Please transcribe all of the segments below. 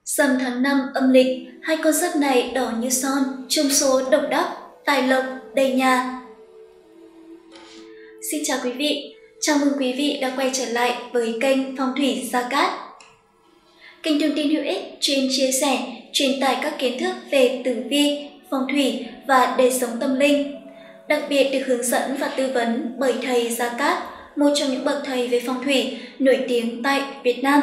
Rằm tháng 5 âm lịch, hai con giáp này đỏ như son, trúng số độc đắc, tài lộc, đầy nhà. Xin chào quý vị, chào mừng quý vị đã quay trở lại với kênh Phong thủy Gia Cát. Kênh thông tin hữu ích chuyên chia sẻ, truyền tải các kiến thức về tử vi, phong thủy và đời sống tâm linh. Đặc biệt được hướng dẫn và tư vấn bởi thầy Gia Cát, một trong những bậc thầy về phong thủy nổi tiếng tại Việt Nam.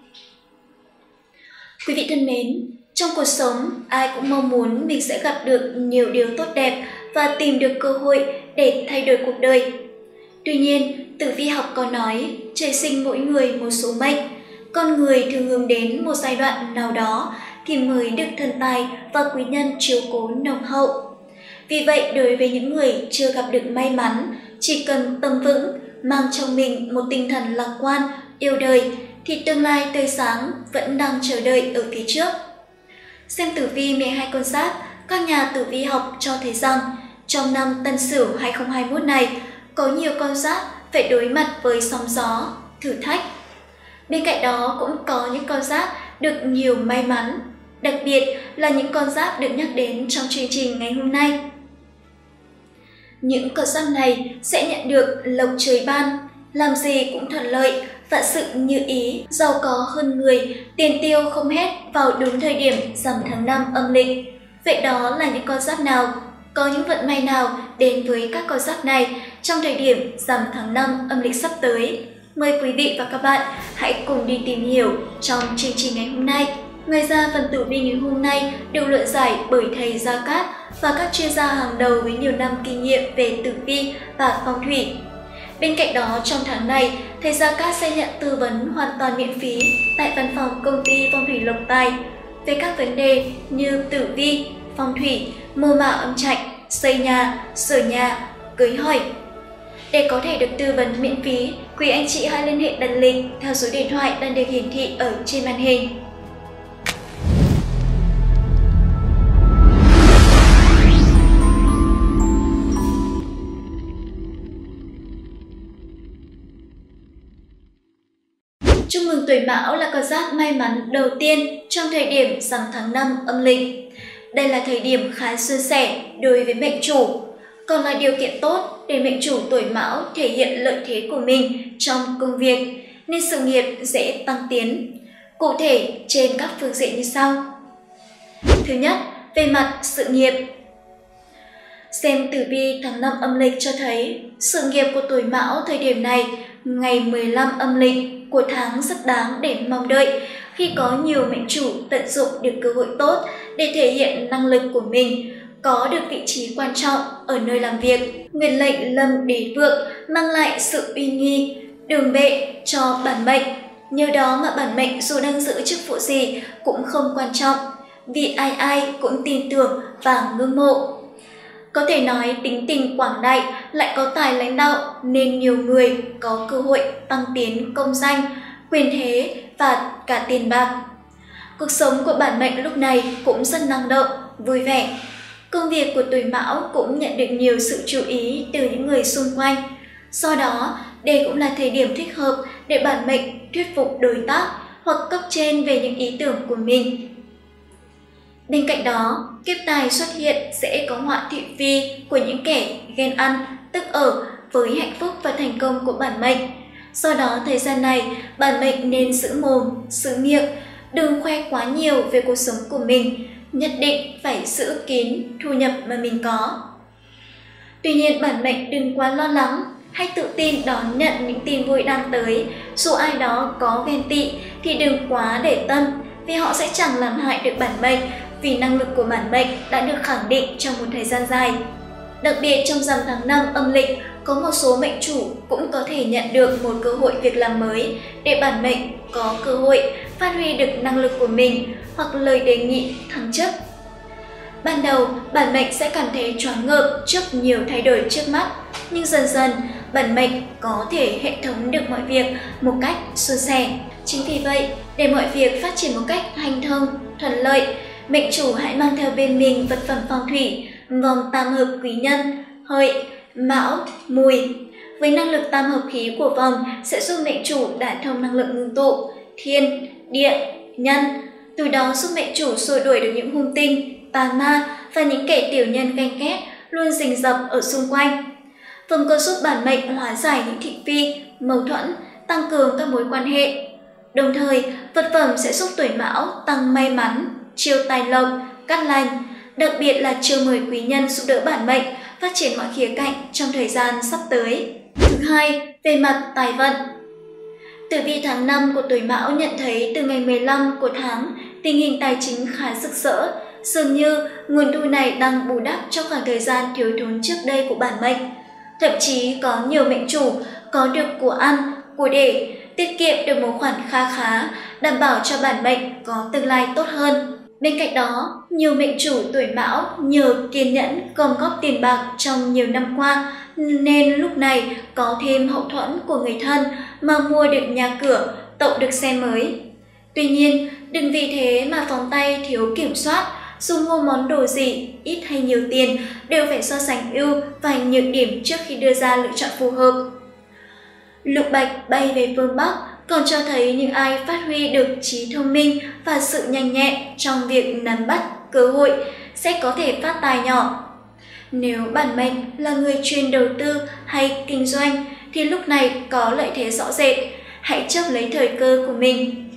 Quý vị thân mến, trong cuộc sống, ai cũng mong muốn mình sẽ gặp được nhiều điều tốt đẹp và tìm được cơ hội để thay đổi cuộc đời. Tuy nhiên, tử vi học có nói, trời sinh mỗi người một số mệnh. Con người thường hướng đến một giai đoạn nào đó thì mới được thần tài và quý nhân chiếu cố nồng hậu. Vì vậy, đối với những người chưa gặp được may mắn, chỉ cần tâm vững, mang trong mình một tinh thần lạc quan, yêu đời, thì tương lai tươi sáng vẫn đang chờ đợi ở phía trước. Xem tử vi 12 con giáp, các nhà tử vi học cho thấy rằng trong năm Tân Sửu 2021 này, có nhiều con giáp phải đối mặt với sóng gió, thử thách. Bên cạnh đó cũng có những con giáp được nhiều may mắn, đặc biệt là những con giáp được nhắc đến trong chương trình ngày hôm nay. Những con giáp này sẽ nhận được lộc trời ban, làm gì cũng thuận lợi, vạn sự như ý, giàu có hơn người, tiền tiêu không hết vào đúng thời điểm rằm tháng 5 âm lịch. Vậy đó là những con giáp nào? Có những vận may nào đến với các con giáp này trong thời điểm rằm tháng 5 âm lịch sắp tới? Mời quý vị và các bạn hãy cùng đi tìm hiểu trong chương trình ngày hôm nay. Ngoài ra, phần tử vi ngày hôm nay được luận giải bởi thầy Gia Cát và các chuyên gia hàng đầu với nhiều năm kinh nghiệm về tử vi và phong thủy. Bên cạnh đó, trong tháng này, thầy Gia Cát sẽ nhận tư vấn hoàn toàn miễn phí tại văn phòng công ty Phong thủy Lộc Tài về các vấn đề như tử vi, phong thủy, mô mã âm trạch, xây nhà, sửa nhà, cưới hỏi. Để có thể được tư vấn miễn phí, quý anh chị hãy liên hệ đặt lịch theo số điện thoại đang được hiển thị ở trên màn hình. Chúc mừng tuổi Mão là con giáp may mắn đầu tiên trong thời điểm rằm tháng 5 âm lịch. Đây là thời điểm khá suôn sẻ đối với mệnh chủ, còn là điều kiện tốt để mệnh chủ tuổi Mão thể hiện lợi thế của mình trong công việc, nên sự nghiệp dễ tăng tiến. Cụ thể trên các phương diện như sau. Thứ nhất, về mặt sự nghiệp. Xem tử vi tháng 5 âm lịch cho thấy sự nghiệp của tuổi Mão thời điểm này, ngày 15 âm lịch của tháng rất đáng để mong đợi, khi có nhiều mệnh chủ tận dụng được cơ hội tốt để thể hiện năng lực của mình, có được vị trí quan trọng ở nơi làm việc. Nguyệt lệnh lâm đế vượng mang lại sự uy nghi, đường bệ cho bản mệnh. Nhờ đó mà bản mệnh dù đang giữ chức vụ gì cũng không quan trọng, vì ai ai cũng tin tưởng và ngưỡng mộ. Có thể nói tính tình quảng đại lại có tài lãnh đạo nên nhiều người có cơ hội tăng tiến công danh, quyền thế và cả tiền bạc. Cuộc sống của bản mệnh lúc này cũng rất năng động, vui vẻ. Công việc của tuổi Mão cũng nhận được nhiều sự chú ý từ những người xung quanh. Do đó, đây cũng là thời điểm thích hợp để bản mệnh thuyết phục đối tác hoặc cấp trên về những ý tưởng của mình. Bên cạnh đó, kiếp tài xuất hiện sẽ có họa thị phi của những kẻ ghen ăn, tức ở với hạnh phúc và thành công của bản mệnh. Do đó, thời gian này, bản mệnh nên giữ mồm, giữ miệng, đừng khoe quá nhiều về cuộc sống của mình, nhất định phải giữ kín thu nhập mà mình có. Tuy nhiên, bản mệnh đừng quá lo lắng, hãy tự tin đón nhận những tin vui đang tới. Dù ai đó có ghen tị thì đừng quá để tâm, vì họ sẽ chẳng làm hại được bản mệnh, vì năng lực của bản mệnh đã được khẳng định trong một thời gian dài. Đặc biệt trong rằm tháng 5 âm lịch, có một số mệnh chủ cũng có thể nhận được một cơ hội việc làm mới để bản mệnh có cơ hội phát huy được năng lực của mình hoặc lời đề nghị thăng chức. Ban đầu, bản mệnh sẽ cảm thấy choáng ngợp trước nhiều thay đổi trước mắt, nhưng dần dần, bản mệnh có thể hệ thống được mọi việc một cách suôn sẻ. Chính vì vậy, để mọi việc phát triển một cách hanh thông, thuận lợi, mệnh chủ hãy mang theo bên mình vật phẩm phong thủy, vòng tam hợp quý nhân, hợi, mão, mùi. Với năng lực tam hợp khí của vòng sẽ giúp mệnh chủ đả thông năng lượng ngưng tụ, thiên, địa, nhân, từ đó giúp mệnh chủ xua đuổi được những hung tinh, tà ma và những kẻ tiểu nhân ganh ghét luôn rình rập ở xung quanh. Vòng còn giúp bản mệnh hóa giải những thị phi, mâu thuẫn, tăng cường các mối quan hệ. Đồng thời, vật phẩm sẽ giúp tuổi Mão tăng may mắn, chiêu tài lộc, cát lành, đặc biệt là chiêu mời quý nhân giúp đỡ bản mệnh phát triển mọi khía cạnh trong thời gian sắp tới. Thứ hai, về mặt tài vận. Tử vi tháng 5 của tuổi Mão nhận thấy từ ngày 15 của tháng, tình hình tài chính khá rực rỡ, dường như nguồn thu này đang bù đắp cho khoảng thời gian thiếu thốn trước đây của bản mệnh. Thậm chí có nhiều mệnh chủ có được của ăn, của để, tiết kiệm được một khoản kha khá, đảm bảo cho bản mệnh có tương lai tốt hơn. Bên cạnh đó, nhiều mệnh chủ tuổi Mão nhờ kiên nhẫn gom góp tiền bạc trong nhiều năm qua, nên lúc này có thêm hậu thuẫn của người thân mà mua được nhà cửa, tậu được xe mới. Tuy nhiên, đừng vì thế mà phóng tay thiếu kiểm soát, dù mua món đồ gì, ít hay nhiều tiền, đều phải so sánh ưu và nhược điểm trước khi đưa ra lựa chọn phù hợp. Lục Bạch bay về phương Bắc còn cho thấy những ai phát huy được trí thông minh và sự nhanh nhẹn trong việc nắm bắt cơ hội sẽ có thể phát tài nhỏ. Nếu bản mệnh là người chuyên đầu tư hay kinh doanh thì lúc này có lợi thế rõ rệt, hãy chấp lấy thời cơ của mình.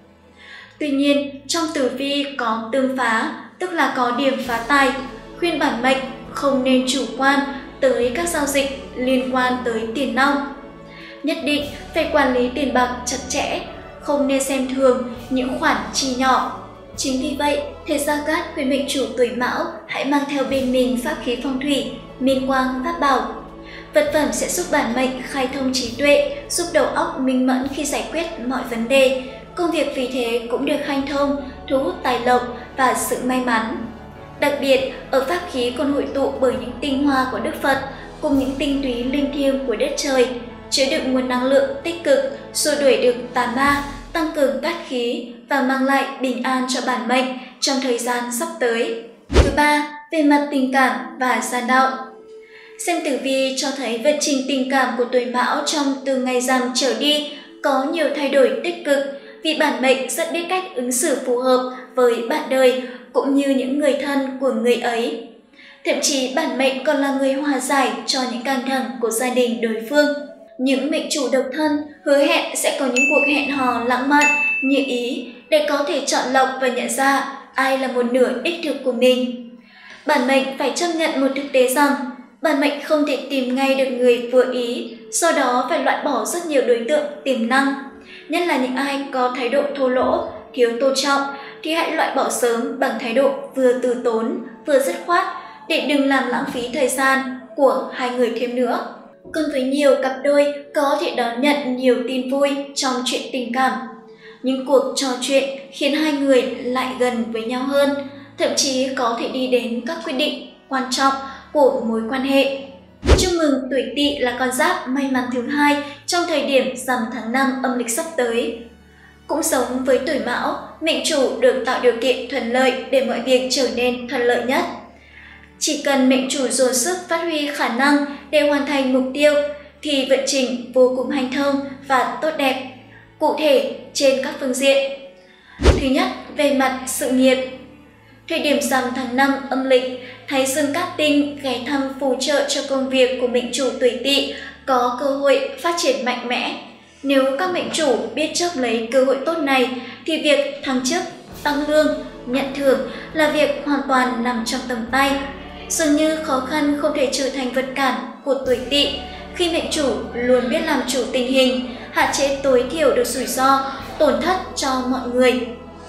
Tuy nhiên, trong tử vi có tương phá, tức là có điểm phá tài, khuyên bản mệnh không nên chủ quan tới các giao dịch liên quan tới tiền nong. Nhất định phải quản lý tiền bạc chặt chẽ, không nên xem thường những khoản chi nhỏ. Chính vì vậy, thầy Gia Cát khuyên mệnh chủ tuổi Mão hãy mang theo bên mình pháp khí phong thủy, miên quang pháp bảo. Vật phẩm sẽ giúp bản mệnh khai thông trí tuệ, giúp đầu óc minh mẫn khi giải quyết mọi vấn đề. Công việc vì thế cũng được hanh thông, thu hút tài lộc và sự may mắn. Đặc biệt, ở pháp khí còn hội tụ bởi những tinh hoa của Đức Phật cùng những tinh túy linh thiêng của đất trời, chứa đựng nguồn năng lượng tích cực, xua đuổi được tà ma, tăng cường cát khí và mang lại bình an cho bản mệnh trong thời gian sắp tới. Thứ ba, về mặt tình cảm và gia đạo. Xem tử vi cho thấy vận trình tình cảm của tuổi Mão trong từ ngày rằm trở đi có nhiều thay đổi tích cực, vì bản mệnh rất biết cách ứng xử phù hợp với bạn đời cũng như những người thân của người ấy. Thậm chí bản mệnh còn là người hòa giải cho những căng thẳng của gia đình đối phương. Những mệnh chủ độc thân hứa hẹn sẽ có những cuộc hẹn hò lãng mạn, như ý để có thể chọn lọc và nhận ra ai là một nửa đích thực của mình. Bản mệnh phải chấp nhận một thực tế rằng bản mệnh không thể tìm ngay được người vừa ý, do đó phải loại bỏ rất nhiều đối tượng tiềm năng. Nhất là những ai có thái độ thô lỗ, thiếu tôn trọng thì hãy loại bỏ sớm bằng thái độ vừa từ tốn, vừa dứt khoát để đừng làm lãng phí thời gian của hai người thêm nữa. Còn với nhiều cặp đôi có thể đón nhận nhiều tin vui trong chuyện tình cảm. Những cuộc trò chuyện khiến hai người lại gần với nhau hơn, thậm chí có thể đi đến các quyết định quan trọng của mối quan hệ. Chúc mừng tuổi Tỵ là con giáp may mắn thứ hai trong thời điểm rằm tháng 5 âm lịch sắp tới. Cũng giống với tuổi Mão, mệnh chủ được tạo điều kiện thuận lợi để mọi việc trở nên thuận lợi nhất. Chỉ cần mệnh chủ dồn sức phát huy khả năng để hoàn thành mục tiêu thì vận trình vô cùng hanh thông và tốt đẹp, cụ thể trên các phương diện. Thứ nhất, về mặt sự nghiệp. Thời điểm rằm tháng 5 âm lịch, Thái Dương Cát Tinh ghé thăm phù trợ cho công việc của mệnh chủ tuổi Tỵ có cơ hội phát triển mạnh mẽ. Nếu các mệnh chủ biết chớp lấy cơ hội tốt này thì việc thăng chức, tăng lương, nhận thưởng là việc hoàn toàn nằm trong tầm tay. Dường như khó khăn không thể trở thành vật cản của tuổi Tỵ khi mệnh chủ luôn biết làm chủ tình hình, hạn chế tối thiểu được rủi ro, tổn thất cho mọi người.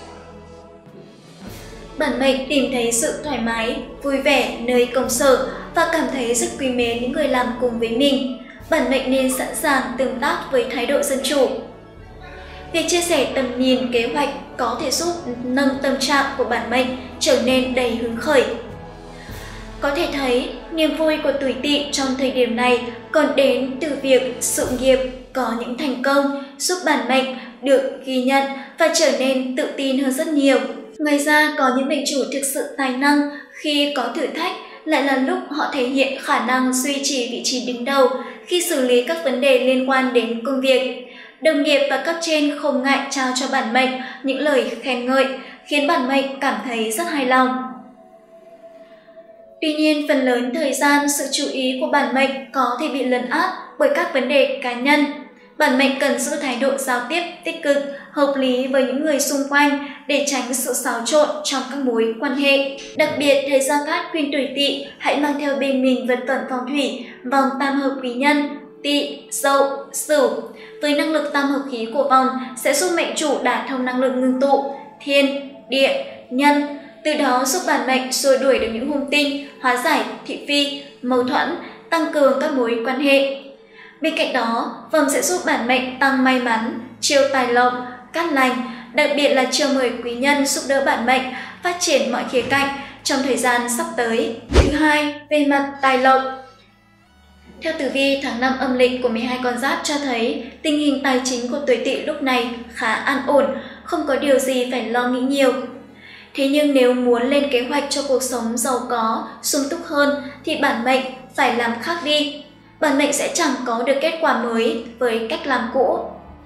Bản mệnh tìm thấy sự thoải mái, vui vẻ nơi công sở và cảm thấy rất quý mến những người làm cùng với mình. Bản mệnh nên sẵn sàng tương tác với thái độ dân chủ. Việc chia sẻ tầm nhìn, kế hoạch có thể giúp nâng tâm trạng của bản mệnh trở nên đầy hứng khởi. Có thể thấy, niềm vui của tuổi Tỵ trong thời điểm này còn đến từ việc sự nghiệp có những thành công giúp bản mệnh được ghi nhận và trở nên tự tin hơn rất nhiều. Ngoài ra, có những mệnh chủ thực sự tài năng khi có thử thách lại là lúc họ thể hiện khả năng duy trì vị trí đứng đầu khi xử lý các vấn đề liên quan đến công việc. Đồng nghiệp và cấp trên không ngại trao cho bản mệnh những lời khen ngợi, khiến bản mệnh cảm thấy rất hài lòng. Tuy nhiên, phần lớn thời gian sự chú ý của bản mệnh có thể bị lấn át bởi các vấn đề cá nhân. Bản mệnh cần giữ thái độ giao tiếp tích cực, hợp lý với những người xung quanh để tránh sự xáo trộn trong các mối quan hệ. Đặc biệt, thầy Gia Cát khuyên tuổi Tỵ hãy mang theo bên mình vật phẩm phong thủy vòng tam hợp quý nhân Tỵ, Dậu, Sửu. Với năng lực tam hợp khí của vòng sẽ giúp mệnh chủ đả thông năng lượng ngưng tụ thiên, địa, nhân, từ đó giúp bản mệnh xua đuổi được những hung tinh, hóa giải thị phi, mâu thuẫn, tăng cường các mối quan hệ. Bên cạnh đó, vòng sẽ giúp bản mệnh tăng may mắn, chiêu tài lộc, cát lành, đặc biệt là chiêu mời quý nhân giúp đỡ bản mệnh phát triển mọi khía cạnh trong thời gian sắp tới. Thứ hai, về mặt tài lộc. Theo tử vi tháng 5 âm lịch của 12 con giáp cho thấy, tình hình tài chính của tuổi Tỵ lúc này khá an ổn, không có điều gì phải lo nghĩ nhiều. Thế nhưng nếu muốn lên kế hoạch cho cuộc sống giàu có, sung túc hơn thì bản mệnh phải làm khác đi. Bản mệnh sẽ chẳng có được kết quả mới với cách làm cũ.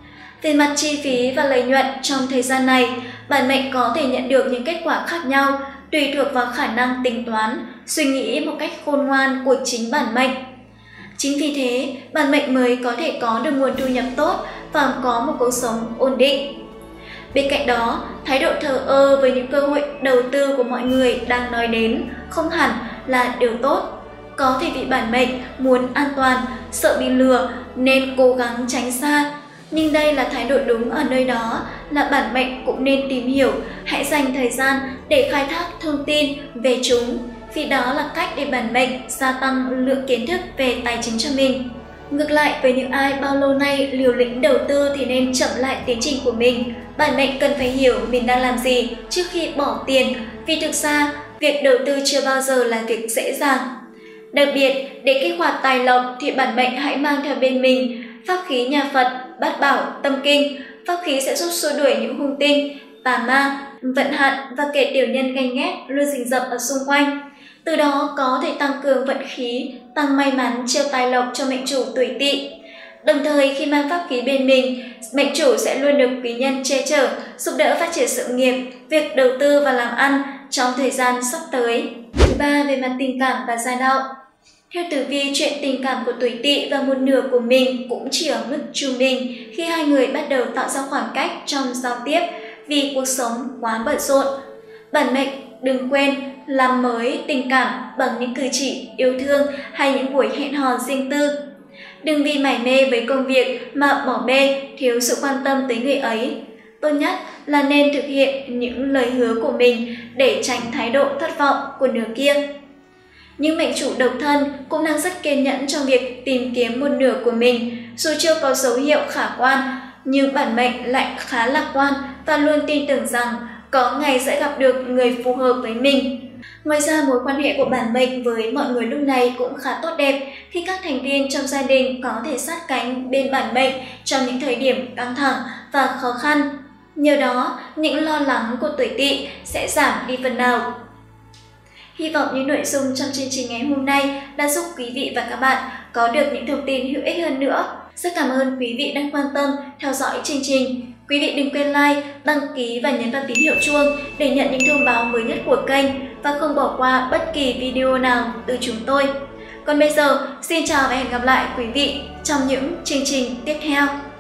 Về mặt chi phí và lợi nhuận trong thời gian này, bản mệnh có thể nhận được những kết quả khác nhau tùy thuộc vào khả năng tính toán, suy nghĩ một cách khôn ngoan của chính bản mệnh. Chính vì thế, bản mệnh mới có thể có được nguồn thu nhập tốt và có một cuộc sống ổn định. Bên cạnh đó, thái độ thờ ơ với những cơ hội đầu tư của mọi người đang nói đến không hẳn là điều tốt. Có thể vì bản mệnh muốn an toàn, sợ bị lừa nên cố gắng tránh xa. Nhưng đây là thái độ đúng ở nơi đó là bản mệnh cũng nên tìm hiểu, hãy dành thời gian để khai thác thông tin về chúng, vì đó là cách để bản mệnh gia tăng lượng kiến thức về tài chính cho mình. Ngược lại, với những ai bao lâu nay liều lĩnh đầu tư thì nên chậm lại tiến trình của mình. Bản mệnh cần phải hiểu mình đang làm gì trước khi bỏ tiền, vì thực ra việc đầu tư chưa bao giờ là việc dễ dàng. Đặc biệt, để kích hoạt tài lộc thì bản mệnh hãy mang theo bên mình pháp khí nhà Phật, Bát Bảo, Tâm Kinh. Pháp khí sẽ giúp xua đuổi những hung tinh, tà ma, vận hạn và kẻ tiểu nhân ganh ghét luôn rình rập ở xung quanh. Từ đó có thể tăng cường vận khí, tăng may mắn, chiêu tài lộc cho mệnh chủ tuổi Tỵ. Đồng thời, khi mang pháp khí bên mình, mệnh chủ sẽ luôn được quý nhân che chở, giúp đỡ phát triển sự nghiệp, việc đầu tư và làm ăn trong thời gian sắp tới. Thứ ba, về mặt tình cảm và gia đạo. Theo tử vi, chuyện tình cảm của tuổi Tỵ và một nửa của mình cũng chỉ ở mức trung bình khi hai người bắt đầu tạo ra khoảng cách trong giao tiếp vì cuộc sống quá bận rộn. Bản mệnh đừng quên làm mới tình cảm bằng những cử chỉ yêu thương hay những buổi hẹn hò riêng tư. Đừng vì mải mê với công việc mà bỏ bê, thiếu sự quan tâm tới người ấy. Tốt nhất là nên thực hiện những lời hứa của mình để tránh thái độ thất vọng của nửa kia. Những mệnh chủ độc thân cũng đang rất kiên nhẫn trong việc tìm kiếm một nửa của mình, dù chưa có dấu hiệu khả quan, nhưng bản mệnh lại khá lạc quan và luôn tin tưởng rằng có ngày sẽ gặp được người phù hợp với mình. Ngoài ra, mối quan hệ của bản mệnh với mọi người lúc này cũng khá tốt đẹp khi các thành viên trong gia đình có thể sát cánh bên bản mệnh trong những thời điểm căng thẳng và khó khăn. Nhờ đó, những lo lắng của tuổi Tỵ sẽ giảm đi phần nào. Hy vọng những nội dung trong chương trình ngày hôm nay đã giúp quý vị và các bạn có được những thông tin hữu ích hơn nữa. Rất cảm ơn quý vị đang quan tâm theo dõi chương trình. Quý vị đừng quên like, đăng ký và nhấn vào tín hiệu chuông để nhận những thông báo mới nhất của kênh và không bỏ qua bất kỳ video nào từ chúng tôi. Còn bây giờ, xin chào và hẹn gặp lại quý vị trong những chương trình tiếp theo.